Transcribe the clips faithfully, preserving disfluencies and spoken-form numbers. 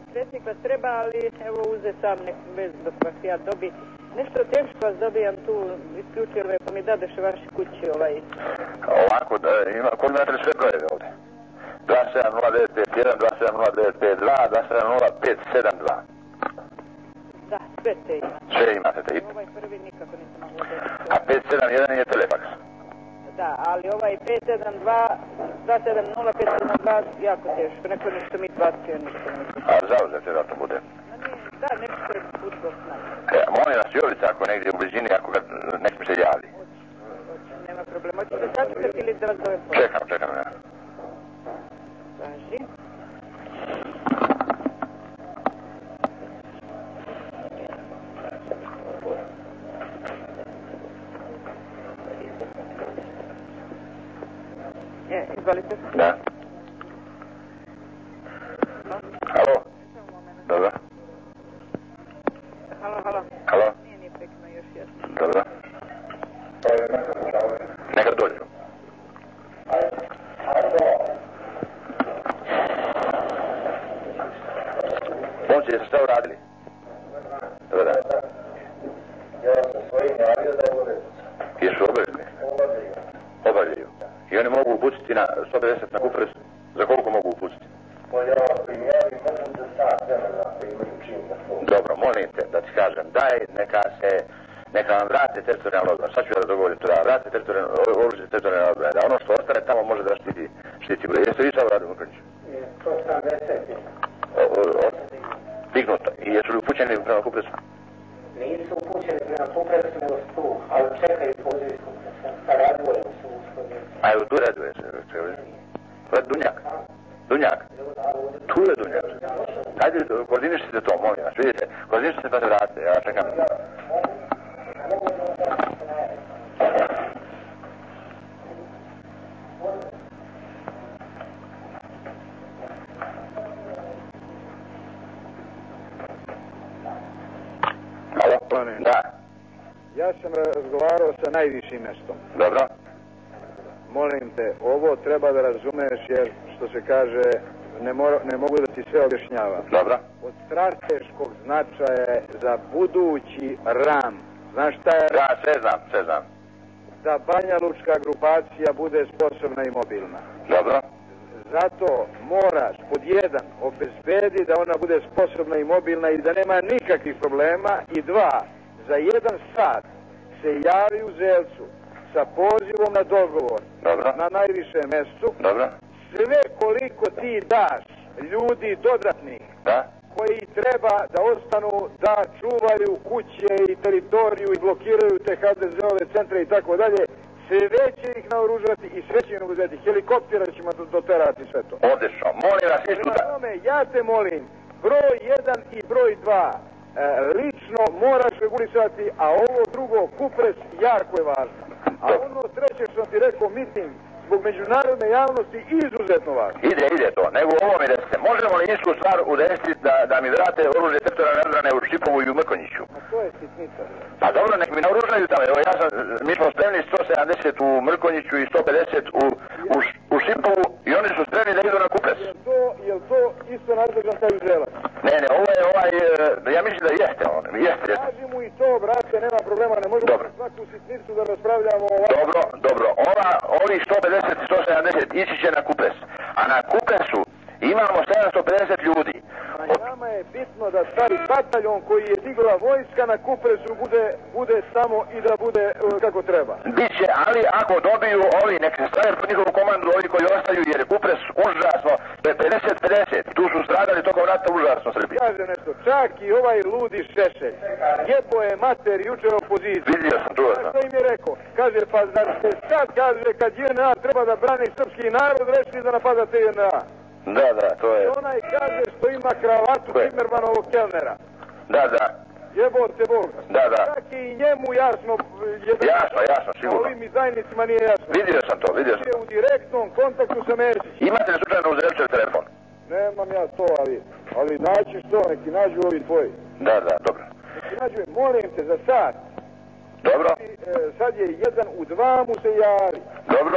predsjednik vas treba, ali evo uze sam nek bez dok vas ja dobi. Nešto teško vas dobijam tu isključile, pa mi dadeše vaši kući ovaj... Ovako, da, ima, kod imate sve brojeve ovdje. dva sedam nula devet pet jedan, dva sedam nula devet pet dva, dva sedam nula pet sedam dva. Da, sve te ima. Sve imate te. Ovaj prvi nikako nisam mogla dobiti. A pet sedam jedan je telefaks. Da, ali ovaj pet sedam dva, dva sedam nula pet sedam dva jako teško. Neko nešto mi bacio, ništa nisam. A zauzete da to bude? Da, nešto je futbol znam. E, molim vas, Jovica, ako negdje u blizini, ako ga nek mi se javi. Hoće, nema problema. Hoćete sačekati ili da vas zovem po? Čekam, čekam, ja. Važi. Je, izvolite. Da. Halo? Dobro. Halo, halo. Halo? Nije, nije prekno još jasno. Dobro. Neka dođu. Momci, jeste šta uradili? Dobar dan. Ja sam svojim javio da je obavljaju. Jesu obavljeni? Obavljaju. Obavljaju. I oni mogu upuciti na sto pedeset na kupres? Za koliko mogu upuciti? Pa ja ako im javim mogu za sat vremena ako imaju čim na svom. Dobro, molim te da ti kažem, daj neka se, neka vam vrate teritorijalno odbranu. Sad ću ja da dogovorim to da vrate teritorijalno, oružje teritorijalno odbranu. Da ono što ostane tamo može da štiti, štiti. Jeste vi sad u radu u Mrkonjiću? sto sedamdeset. Dignuto. I jesu li upućeni prema kupresu? Nisu upućeni prema kupresu nego su tu, ali čekaju poziv iz kupresa. Sa Radujem su ušli. A evo tu Raduje se. To je Dunjak. Dunjak. Tu je Dunjak. Hajde, koordinišite to, molim vas. Vidite, koordinišite pa se vratite. Ja čekam. Halo? Da. Ja sam razgovarao sa najvišim mjestom. Dobro. Molim te, ovo treba da razumeš jer, što se kaže, ne, mora, ne mogu da ti sve objašnjavam. Dobro. Od strateškog značaja je za budući ram. Znaš šta je? Da, sve znam, sve znam. Da Banja Lučka grupacija bude sposobna i mobilna. Dobro. Zato moraš pod jedan obezbedi da ona bude sposobna i mobilna i da nema nikakvih problema. I dva, za jedan sat se javi u Zelcu sa pozivom na dogovor. Dobro. Na najvišem mjestu. Dobro. Sve koliko ti daš ljudi dodatnih, da, koji treba da ostanu da čuvaju kuće i teritoriju i blokiraju te ha de ze-ove centre i tako dalje, sve će ih naoružati i sve će im uzeti. Helikoptera ćemo doterati sve to. Odlično. Molim vas isto da... Tome, ja te molim, broj jedan i broj dva e, lično moraš regulisati, a ovo drugo, kupres, jako je važno. A ono treće što sam ti rekao, miting, zbog međunarodne javnosti izuzetno važno. Ide, ide to. Nego ovo mi desite. Možemo li insku stvar udesiti da, da mi vrate oružje teritorijalne odbrane u Šipovu i u Mrkonjiću? A to je sitnica. Pa dobro, nek mi naoružaju tamo. Evo ja sam, mi smo spremni sto sedamdeset u Mrkonjiću i sto pedeset u, u, u Šipovu i oni su spremni da idu na kupres. Jel to, jel to isto nadležan kao i Zelac? Ne, ne, ovo je ovaj, ja mislim da jeste on. Jeste, jeste. Kaži mu i to, brate, nema problema, ne možemo dobro. Svaku sitnicu da raspravljamo ovako. Dobro, dobro. Ova, ovi sto pedeset i sto sedamdeset ići će na kupres. A na kupresu imamo sedamsto pedeset ljudi. A nama je bitno da taj bataljon koji je digla vojska na kupresu bude, bude samo i da bude uh, kako treba. Biće, ali ako dobiju ovi, nek se stave po njihovu komandu, ovi koji ostaju, jer je kupres užasno, pedeset pedeset. Tu su stradali tokom rata užasno Srbije. Kaže nešto, čak i ovaj ludi Šešelj. Jebo je mater jučer opoziciju. Vidio sam, čuo sam. Što im je rekao? Kaže, pa zar se sad kaže kad je en a treba da brani srpski narod, rešili da napadate je en a? Da, da, to je... I onaj kaže što ima kravatu Timmermanovog kelnera. Da, da. Jebote Bog. Da, da. Čak i njemu jasno... Jedan... Jasno, jasno, sigurno. A ovim izdajnicima nije jasno. Vidio sam to, vidio sam. Je u direktnom kontaktu sa Mesićem. Imate li slučajno u Zelčev telefon? Nemam ja to, ali... Ali naći što, neki nađu ovi tvoji. Da, da, dobro. Neki nađu, molim te, za sad. Dobro. E, sad je jedan u dva mu se javi. Dobro. Reci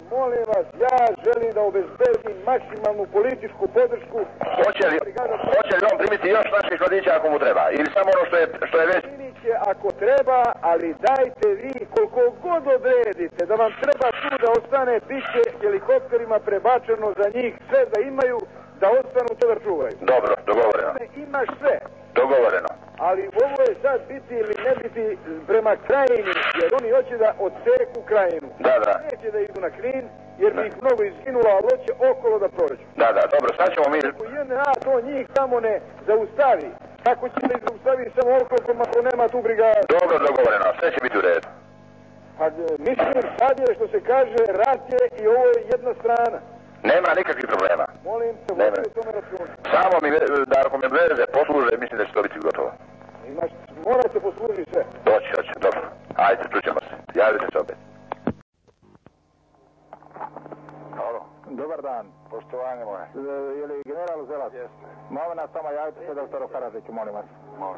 molim vas, ja želim da obezbedim maksimalnu političku podršku. Hoće li, hoće li on primiti još naših mladića ako mu treba? Ili samo ono što je, što je već... Primit će ako treba, ali dajte vi koliko god odredite da vam treba tu da ostane, bit će helikopterima prebačeno za njih sve da imaju, da ostanu to da čuvaju. Dobro, dogovoreno. Imaš sve. Dogovoreno. Ali ovo je sad biti ili ne biti prema krajini, jer oni hoće da odseku krajinu. Da, da. Neće da idu na Knin, jer bi ih mnogo izginulo, ali hoće okolo da prođu. Da, da, dobro, sad ćemo mi... Ako J N A to njih tamo ne zaustavi, kako će da ih zaustavi samo okolo ako nema tu brigadu? Dobro, dogovoreno, sve će biti u redu. Pa mislim, sad je što se kaže, rat je i ovo je jedna strana. Nema nikakvih problema. Molim te, vodi u tome računa. Samo mi, da ako me veze posluže, mislim da će to biti gotovo. Imaš, morate poslužiti sve. Doći, doći, dobro. Ajde, čućemo se. Javite se opet. Halo. Dobar dan. Poštovanje moje. E, je li general Zelac? Jeste. Molim nas samo javite se doktoru Karadžiću, molim vas. Molim.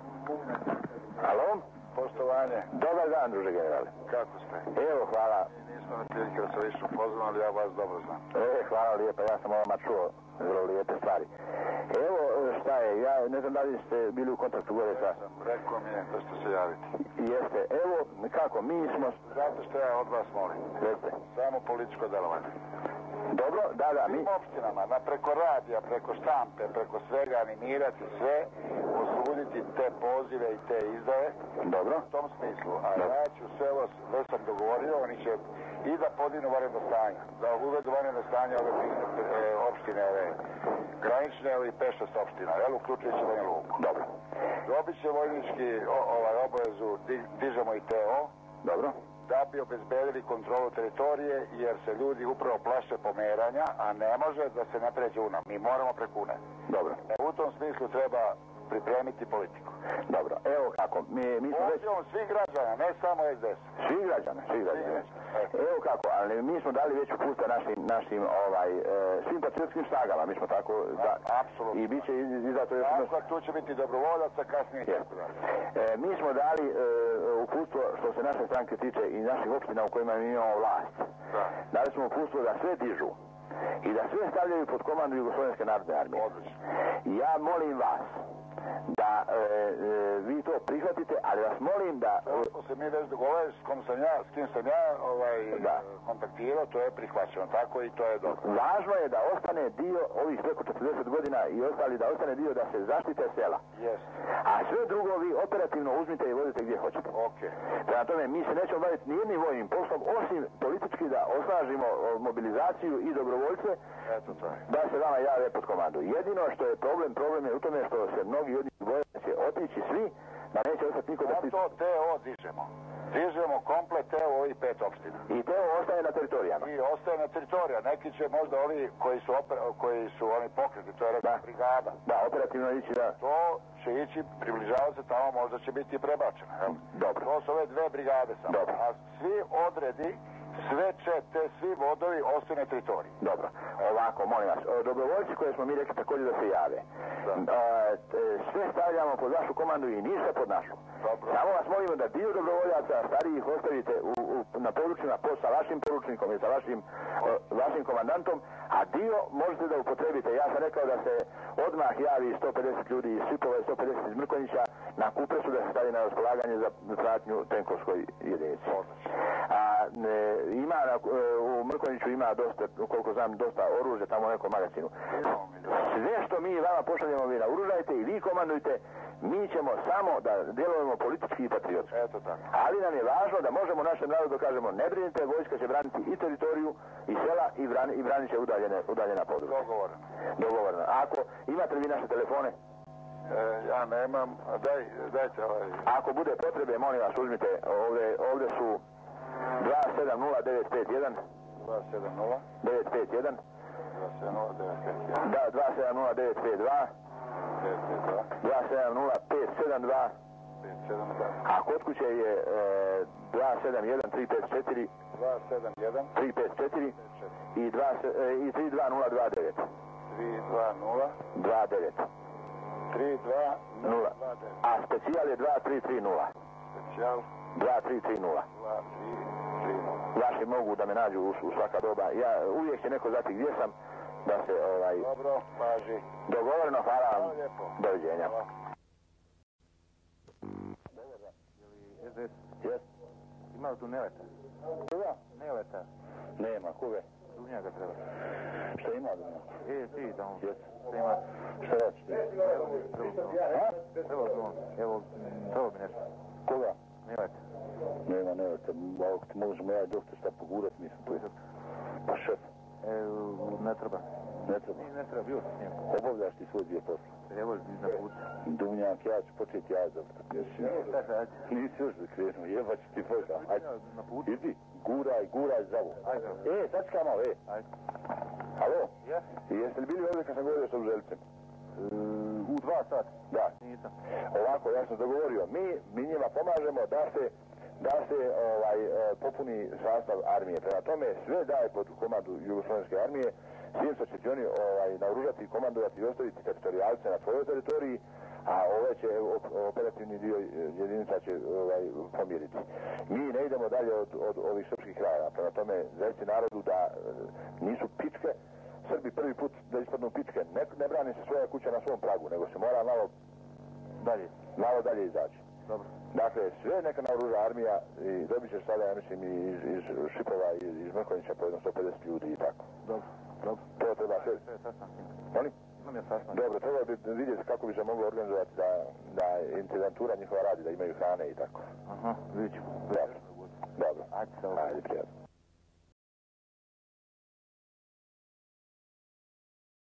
Halo? Poštovanje. Dobar dan, druže generale. Kako ste? Evo, hvala. Nismo na prilike da se više upoznam, ali ja vas dobro znam. E, hvala lijepa, ja sam ovama čuo vrlo lijepe stvari. Evo, šta je, ja ne znam da li ste bili u kontaktu gore sa... Rekao mi je da ste se javiti. Jeste, evo, kako, mi smo... Zato što ja od vas molim. Jeste. Samo političko delovanje. Dobro, da, da, mi... Svim opštinama, na preko radija, preko štampe, preko svega animirati sve, osuditi te pozive i te izdaje. Dobro. U tom smislu. A ja ću sve ovo, već sam dogovorio, oni će i da podinu vanredno stanje. Da uvedu vanredno stanje ove e, opštine, ove granične i pešest opština, jel, uključujući Banja Luku. Dobro. Dobit će vojnički o, ovaj obavezu, di, dižemo i T O. Dobro. Da bi obezbedili kontrolu teritorije, jer se ljudi upravo plaše pomeranja, a ne može da se ne pređe u nam. Mi moramo preko une. Dobro. E, u tom smislu treba pripremiti politiku. Dobro, evo kako. Mi, mi smo već... svih građana, ne samo S D S. Svi građana, svi građana. Evo kako, ali mi smo dali već uputstva našim, našim ovaj, e, svim patriotskim snagama, mi smo tako... Da, apsolutno. I bit će i zato... Tako, tu će biti dobrovoljaca, kasnije. E, mi smo dali e, uputstvo što se naše stranke tiče i naših opština u kojima mi imamo vlast. Da. Dali smo uputstvo da sve dižu i da sve stavljaju pod komandu Jugoslovenske narodne armije. Odlično. Ja molim vas da e, e, vi to prihvatite, ali vas molim da... Ako se mi već dogovorili s kim sam ja, s kim sam ja ovaj, da. kontaktirao, to je prihvaćeno, tako i to je dobro. Važno je da ostane dio ovih preko četrdeset godina i ostali da ostane dio da se zaštite sela. Yes. A sve drugo vi operativno uzmite i vodite gdje hoćete. Okay. Prema tome, mi se nećemo baviti nijednim vojnim poslom, osim politički da osnažimo mobilizaciju i dobrovoljce. Eto to je. Da se vama jave pod komandu. Jedino što je problem, problem je u tome što se mnogi od njih boje da će otići svi, da neće ostati niko da... A to T O dižemo. Dižemo komplet T O i pet opština. I T O ostaje na teritorijama. I ostaje na teritorija. Neki će možda ovi koji su, oper, koji su oni pokreti, to je rekao brigada. Da, operativno ići, da. To će ići, približava se tamo, možda će biti prebačeno. Dobro. To su ove dve brigade samo. Dobro. A svi odredi, sve će te, svi vodovi ostaju na teritoriji. Dobro. Ovako, molim vas, dobrovoljci koje smo mi rekli također da se jave. Da. E, sve stavljamo pod vašu komandu i ništa pod našu. Dobro. Samo vas molimo da dio dobrovoljaca starijih ostavite u, u, na područjima po, sa vašim poručnikom i sa vašim, o, vašim komandantom, a dio možete da upotrebite. Ja sam rekao da se odmah javi sto pedeset ljudi iz Svipova i sto pedeset iz Mrkonjića na Kupresu da se stavi na raspolaganje za pratnju tenkovskoj jedinici. A, ne, ima na, u Mrkonjiću ima dosta, koliko znam, dosta oružja tamo u nekom magazinu. Sve što mi vama pošaljemo, vi naoružajte i vi komandujte, mi ćemo samo da djelujemo politički i patriotski. Eto tako. Ali nam je važno da možemo našem narodu kažemo ne brinite, vojska će braniti i teritoriju i sela i, brani, i branit će udaljene, udaljena područja. Dogovoreno. Dogovoreno. Ako imate vi naše telefone? E, ja nemam, daj, dajte ovaj... Ako bude potrebe, molim vas, uzmite, ovdje, ovdje su dva sedam nula devet pet jedan dva sedam nula devet pet jedan da, dva sedam nula devet pet dva dva sedam nula pet sedam dva a kod kuće je e, dva sedam jedan tri pet četiri dva sedam jedan tri pet četiri i, dva, e, i tri dva nula dva devet tri dva nula dva devet tri dva nula a specijal je dva tri tri nula specijal dva tri tri nula dva tri tri nula vaši mogu da me nađu u, u svaka doba. Ja uvijek će neko znati gdje sam, da se ovaj... Dobro, važi. Dogovoreno, hvala vam. Hvala lijepo. Doviđenja. Hvala. S D S. Jes? Ima li tu Neleta? Koga? Neleta. Nema, koga? Dunjaka treba. Šta ima Dunjaka? E, ti tamo. Jes. Šta ima? Šta hoćeš ti? A? Evo to. Evo, to bi nešto. Koga? Neleta. Nema, nema te, ako ti možemo ja i doktor šta pogurat, mislim tu. Pa šef? E, ne treba. Ne treba. Ne treba, bio sam s njim. Obavljaš ti svoj dio posla. Evo, na putu. Dumnjak, ja ću početi ja zavrtati. Šta sad? Nisi još krenuo, jeba ću ti Boga. Ajde, Na putu. idi, guraj, guraj zavu. Ajde. E, sačekaj malo, e. Ajde. Alo? Jes? I jeste li bili ovdje kad sam govorio s Obželjcem? U dva sata. Da. Nisam. Ovako, ja sam dogovorio, mi, mi njima pomažemo da se, da se ovaj, popuni sastav armije. Prema tome, sve daje pod komandu Jugoslovenske armije, svim što će ti oni ovaj, naoružati, komandovati i ostaviti teritorijalce na svojoj teritoriji, a ove će, operativni dio jedinica će ovaj, pomiriti. Mi ne idemo dalje od, od ovih srpskih kraja. Prema tome, reci narodu da nisu pičke, Srbi prvi put da ispadnu pičke. Ne, ne brani se svoja kuća na svom pragu, nego se mora malo Dalje. malo dalje izaći. Dobro. Dakle, sve neka naoruža armija i dobit ćeš sada, ja mislim, i iz, iz Šipova, iz, iz Mrkonjića po jedno sto pedeset ljudi i tako. Dobro. Dobro. To treba sve. Sve je sastanak. Molim? Imam ja sastanak. Dobro, treba bi vidjeti kako bi se moglo organizovati da, da intendantura njihova radi, da imaju hrane i tako. Aha, vidit ćemo. Dobro. Dobro. Ajde, se ovo. Ajde, prijatno.